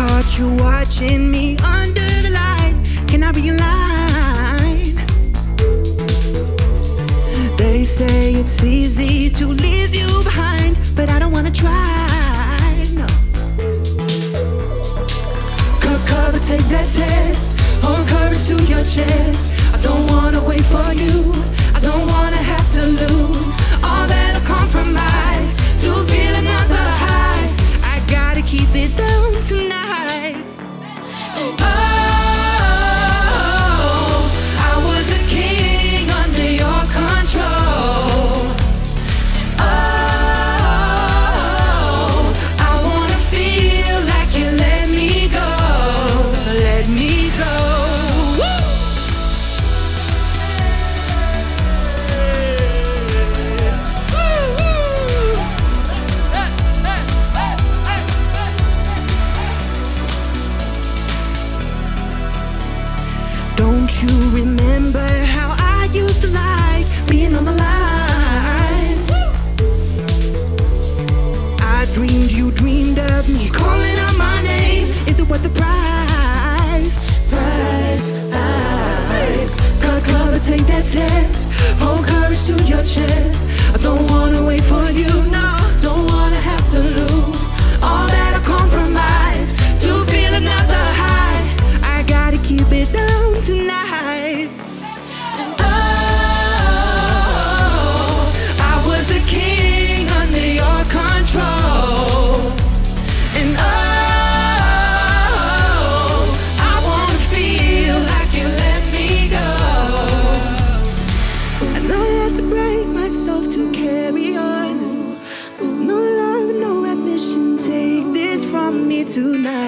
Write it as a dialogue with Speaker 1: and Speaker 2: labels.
Speaker 1: Caught you watching me under the light. Can I realign? They say it's easy to leave you behind, but I don't wanna try, no. Cover, take that test. Hold courage to your chest. I don't wanna wait for you. I don't wanna have to lose all that I've compromised to feel another high. I gotta keep it down tonight. And oh, I was a king under your control. Oh, I wanna feel like you let me go. So let me go. Don't you remember how I used to like being on the line? I dreamed you dreamed of me calling out my name. Is it worth the price? Price. Cover, take that test. Hold courage to your chest. I don't wanna wait for you, no. Don't wanna have to lose all that I compromised to feel another high. I gotta keep it down tonight. And oh, I was a king under your control. And oh, I wanna feel like you let me go. And I had to break myself to carry on. No love, no ambition, take this from me tonight.